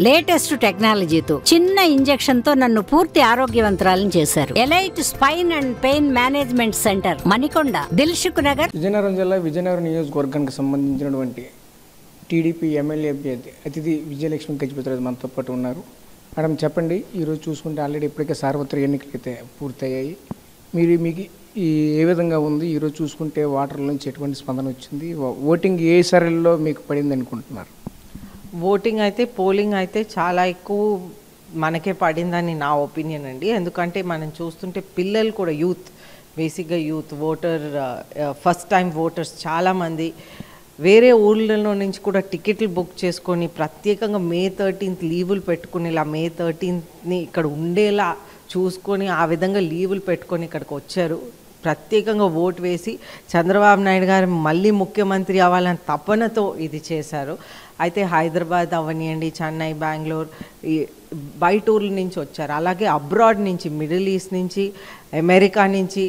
Latest టెక్నాలజీతో చిన్న injection తో నన్ను పూర్తి ఆరోగ్యవంతురాలను చేశారు. Elite spine and pain management centre, Manikonda, Dilsukh Nagar. Vizianagaram జిల్లా విజయనగరం నియోజకవర్గానికి సంబంధించినటువంటి టీడీపీ ఎమ్మెల్యే అభ్యర్థి అతిథి విజయలక్ష్మి గజపతిరాజు మనతో పాటు ఉన్నారు. మేడం చెప్పండి, ఈరోజు చూసుకుంటే ఆల్రెడీ ఇప్పటికే సార్వత్రిక ఎన్నికలు అయితే పూర్తయ్యాయి. మీకు ఏ విధంగా ఉంది? ఈరోజు చూసుకుంటే ఓటర్ల నుంచి ఎటువంటి స్పందన వచ్చింది? ఓటింగ్ ఏ సరళిలో మీకు పడింది అనుకుంటున్నారు? ఓటింగ్ అయితే పోలింగ్ అయితే చాలా ఎక్కువ మనకే పడిందని నా ఒపీనియన్ అండి. ఎందుకంటే మనం చూస్తుంటే పిల్లలు కూడా బేసిక్గా యూత్ ఫస్ట్ టైం ఓటర్స్ చాలామంది వేరే ఊళ్ళలో నుంచి కూడా టికెట్లు బుక్ చేసుకొని ప్రత్యేకంగా May 13th లీవులు పెట్టుకుని ఇలా May 13th ఇక్కడ ఉండేలా చూసుకొని ఆ విధంగా లీవులు పెట్టుకొని ఇక్కడికి వచ్చారు. ప్రత్యేకంగా ఓటు వేసి చంద్రబాబు నాయుడు గారు మళ్ళీ ముఖ్యమంత్రి అవ్వాలని తపనతో ఇది చేశారు. అయితే హైదరాబాద్ అవనియండి, చెన్నై, బెంగళూరు, బయట ఊర్ల నుంచి వచ్చారు. అలాగే అబ్రాడ్ నుంచి, మిడిల్ ఈస్ట్ నుంచి, అమెరికా నుంచి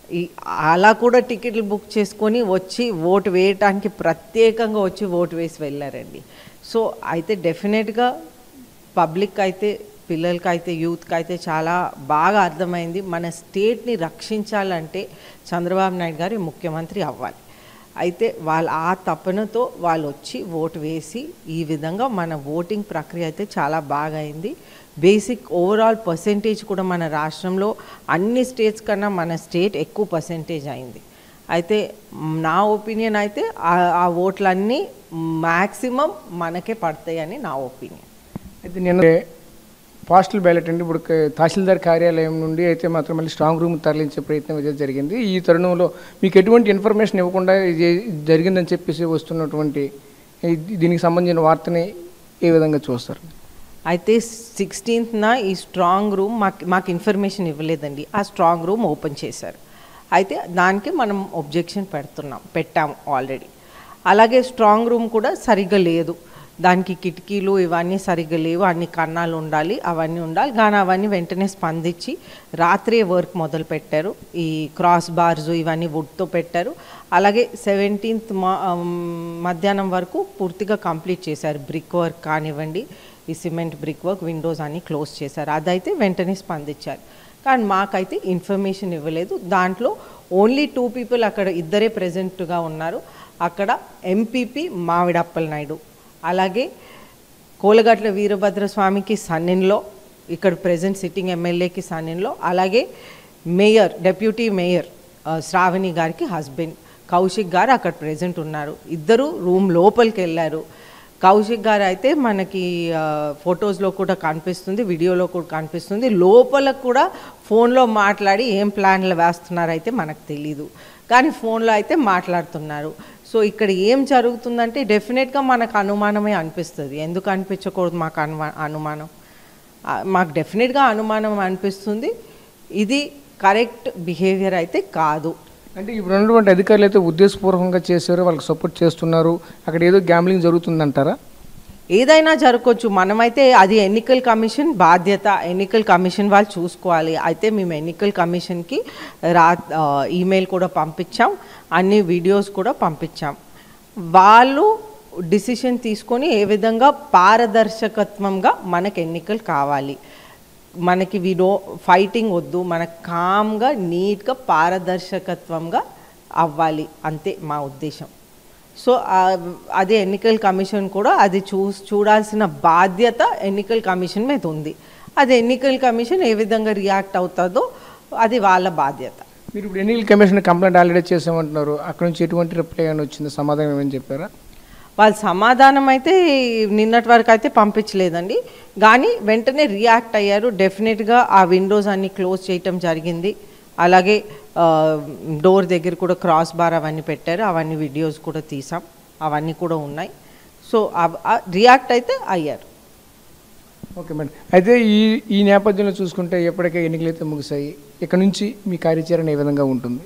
అలా కూడా టికెట్లు బుక్ చేసుకొని వచ్చి ఓటు వేయటానికి ప్రత్యేకంగా వచ్చి ఓటు వేసి వెళ్ళారండి. సో అయితే డెఫినెట్గా పబ్లిక్ అయితే, పిల్లలకైతే, యూత్కి అయితే చాలా బాగా అర్థమైంది. మన స్టేట్ని రక్షించాలంటే చంద్రబాబు నాయుడు గారు ముఖ్యమంత్రి అవ్వాలి. అయితే ఆ తపనతో వాళ్ళు వచ్చి ఓటు వేసి ఈ విధంగా మన ఓటింగ్ ప్రక్రియ అయితే చాలా బాగా అయింది. బేసిక్ ఓవరాల్ పర్సెంటేజ్ కూడా మన రాష్ట్రంలో అన్ని స్టేట్స్ కన్నా మన స్టేట్ ఎక్కువ పర్సెంటేజ్ అయింది. అయితే నా ఒపీనియన్ అయితే ఆ ఓట్లన్నీ మ్యాక్సిమం మనకే పడతాయని నా ఒపీనియన్. అయితే నేను పోస్టల్ బ్యాలెట్ అండి, ఇప్పుడు తహసీల్దార్ కార్యాలయం నుండి అయితే మాత్రం మళ్ళీ స్ట్రాంగ్ రూమ్ తరలించే ప్రయత్నం అయితే జరిగింది. ఈ తరుణంలో మీకు ఎటువంటి ఇన్ఫర్మేషన్ ఇవ్వకుండా ఇది జరిగిందని చెప్పేసి వస్తున్నటువంటి దీనికి సంబంధించిన వార్తని ఏ విధంగా చూస్తారు? అయితే 16th ఈ స్ట్రాంగ్ రూమ్ మాకు ఇన్ఫర్మేషన్ ఇవ్వలేదండి. ఆ స్ట్రాంగ్ రూమ్ ఓపెన్ చేశారు. అయితే దానికి మనం ఒబ్జెక్షన్ పెట్టాము ఆల్రెడీ. అలాగే స్ట్రాంగ్ రూమ్ కూడా సరిగ్గా లేదు, దానికి కిటికీలు ఇవన్నీ సరిగ్గా లేవు, అన్ని కన్నాలు ఉండాలి, అవన్నీ ఉండాలి. కానీ అవన్నీ వెంటనే స్పందించి రాత్రే వర్క్ మొదలు పెట్టారు. ఈ క్రాస్ బార్స్ ఇవన్నీ వుడ్తో పెట్టారు. అలాగే 17th మధ్యాహ్నం వరకు పూర్తిగా కంప్లీట్ చేశారు. బ్రిక్ వర్క్ కానివ్వండి, ఈ సిమెంట్ బ్రిక్ వర్క్, విండోస్ అన్నీ క్లోజ్ చేశారు. అదైతే వెంటనే స్పందించారు. కానీ మాకైతే ఇన్ఫర్మేషన్ ఇవ్వలేదు. దాంట్లో ఓన్లీ 2 people అక్కడ ఇద్దరే ప్రెజెంట్గా ఉన్నారు. అక్కడ ఎంపీపీ మావిడప్పల నాయుడు, అలాగే కోలగట్ల వీరభద్రస్వామికి సన్నిన్లో, ఇక్కడ ప్రెజెంట్ సిట్టింగ్ ఎమ్మెల్యేకి సన్నిన్లో, అలాగే డెప్యూటీ మేయర్ శ్రావణి గారికి హస్బెండ్ కౌశిక్ గారు అక్కడ ప్రెజెంట్ ఉన్నారు. ఇద్దరు రూమ్ లోపలికి వెళ్ళారు. కౌశిక్ గారు అయితే మనకి ఫొటోస్లో కూడా కనిపిస్తుంది, వీడియోలో కూడా కనిపిస్తుంది. లోపల కూడా ఫోన్లో మాట్లాడి ఏం ప్లాన్లు వేస్తున్నారైతే మనకు తెలీదు, కానీ ఫోన్లో అయితే మాట్లాడుతున్నారు. సో ఇక్కడ ఏం జరుగుతుందంటే డెఫినెట్గా మనకు అనుమానమే అనిపిస్తుంది. ఎందుకు అనిపించకూడదు? మాకు అనుమానం మాకు డెఫినెట్గా అనుమానం అనిపిస్తుంది. ఇది కరెక్ట్ బిహేవియర్ అయితే కాదు. అంటే ఇప్పుడు ఉన్నటువంటి అధికారులు అయితే ఉద్దేశపూర్వకంగా చేశారు, వాళ్ళకి సపోర్ట్ చేస్తున్నారు, అక్కడ ఏదో గ్యాంబ్లింగ్ జరుగుతుందంటారా? ఏదైనా జరగవచ్చు. మనమైతే అది ఎన్నికల కమిషన్ బాధ్యత, ఎన్నికల కమిషన్ వాళ్ళు చూసుకోవాలి. అయితే మేము ఎన్నికల కమిషన్కి ఈమెయిల్ కూడా పంపించాం, అన్ని వీడియోస్ కూడా పంపించాం. వాళ్ళు డిసిషన్ తీసుకొని ఏ విధంగా పారదర్శకత్వంగా మనకు ఎన్నికలు కావాలి, మనకి ఫైటింగ్ వద్దు, మనకు కామ్గా నీట్గా పారదర్శకత్వంగా అవ్వాలి, అంతే మా ఉద్దేశం. సో అదే ఎన్నికల కమిషన్ కూడా అది చూడాల్సిన బాధ్యత ఎన్నికల కమిషన్ మీద ఉంది. అది ఎన్నికల కమిషన్ ఏ విధంగా రియాక్ట్ అవుతుందో అది వాళ్ళ బాధ్యత. మీరు ఇప్పుడు ఎన్నికల కమిషన్ కంప్లైంట్ ఆల్రెడీ చేసామంటున్నారు, అక్కడ నుంచి ఎటువంటి రిప్లై అని వచ్చింది? సమాధానం ఏమని చెప్పారా? వాళ్ళ సమాధానం అయితే నిన్నటి వరకు అయితే పంపించలేదండి, కానీ వెంటనే రియాక్ట్ అయ్యారు. డెఫినెట్గా ఆ విండోస్ అన్నీ క్లోజ్ చేయటం జరిగింది. అలాగే డోర్ దగ్గర కూడా క్రాస్ బార్ అవన్నీ పెట్టారు, అవన్నీ వీడియోస్ కూడా తీసాం, అవన్నీ కూడా ఉన్నాయి. సో రియాక్ట్ అయితే అయ్యారు. Okay madam. అయితే ఈ నేపథ్యంలో చూసుకుంటే ఎప్పటికే ఎన్నికలు అయితే ముగిసాయి, ఇక్కడ నుంచి మీ కార్యాచరణ ఏ విధంగా ఉంటుంది?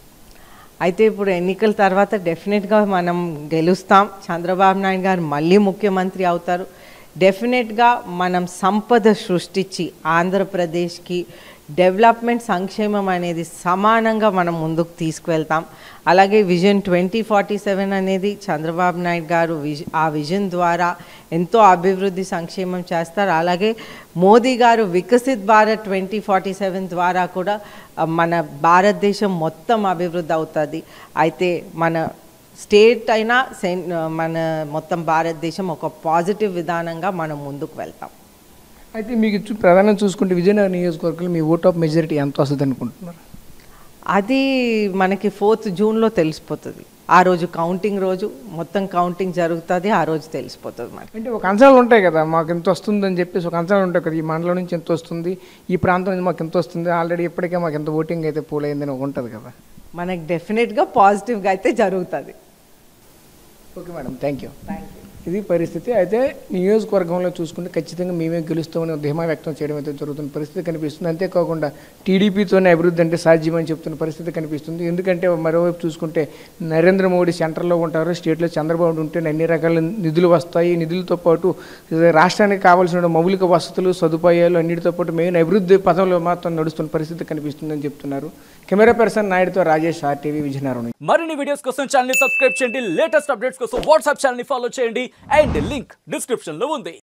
అయితే ఇప్పుడు ఎన్నికల తర్వాత డెఫినెట్గా మనం గెలుస్తాం, చంద్రబాబు నాయుడు గారు మళ్ళీ ముఖ్యమంత్రి అవుతారు. డెఫినెట్గా మనం సంపద సృష్టించి ఆంధ్రప్రదేశ్కి డెవలప్మెంట్ సంక్షేమం అనేది సమానంగా మనం ముందుకు తీసుకువెళ్తాం. అలాగే విజన్ 2047 అనేది చంద్రబాబు నాయుడు గారు ఆ విజన్ ద్వారా ఎంతో అభివృద్ధి సంక్షేమం చేస్తారు. అలాగే మోదీ గారు వికసిత్ భారత్ 2047 ద్వారా కూడా మన భారతదేశం మొత్తం అభివృద్ధి అవుతుంది. అయితే మన స్టేట్ అయినా మన మొత్తం భారతదేశం ఒక పాజిటివ్ విధానంగా మనం ముందుకు వెళ్తాం. అయితే మీకు ప్రధానంగా చూసుకుంటే విజయనగరం నియోజకవర్గంలో మీ ఓట్ ఆఫ్ మెజారిటీ ఎంత వస్తుంది అనుకుంటున్నారు? అది మనకి 4th జూన్లో తెలిసిపోతుంది. ఆ రోజు కౌంటింగ్ రోజు మొత్తం కౌంటింగ్ జరుగుతుంది, ఆ రోజు తెలిసిపోతుంది మనకి. అంటే ఒక అంచనాలు ఉంటాయి కదా, మాకు ఎంత వస్తుందని చెప్పేసి ఒక అంచనాలు ఉంటాయి కదా, ఈ మండలం నుంచి ఎంత వస్తుంది, ఈ ప్రాంతం నుంచి మాకు ఎంత వస్తుంది, ఆల్రెడీ ఇప్పటికే మాకు ఎంత ఓటింగ్ అయితే పోల్ అయిందని ఉంటుంది కదా. మనకు డెఫినెట్గా పాజిటివ్గా అయితే జరుగుతుంది. Okay madam, thank you. ఇది పరిస్థితి. అయితే నియోజకవర్గంలో చూసుకుంటే ఖచ్చితంగా మేమే గెలుస్తామని ధీమా వ్యక్తం చేయడం అయితే జరుగుతున్న పరిస్థితి కనిపిస్తుంది. అంతేకాకుండా టీడీపీతోనే అభివృద్ధి అంటే సాధ్యమని చెప్తున్న పరిస్థితి కనిపిస్తుంది. ఎందుకంటే మరోవైపు చూసుకుంటే నరేంద్ర మోడీ సెంటర్లో ఉంటారు, స్టేట్లో చంద్రబాబు ఉంటే అన్ని రకాల నిధులు వస్తాయి. నిధులతో పాటు రాష్ట్రానికి కావాల్సిన మౌలిక వసతులు సదుపాయాలు అన్నిటితో పాటు మెయిన్ అభివృద్ధి పథంలో మాత్రం నడుస్తున్న పరిస్థితి కనిపిస్తుందని చెప్తున్నారు. కెమెరా పర్సన్ నాయుడుతో రాజేష్, RTV విజయనగరం. మరిన్ని వీడియోస్ కోసం ఛానల్ ని సబ్స్క్రైబ్ చేయండి, లేటెస్ట్ అప్డేట్స్ కోసం వాట్సాప్ ఛానల్ ని ఫాలో చేయండి అండ్ లింక్ డిస్క్రిప్షన్ లో ఉంది.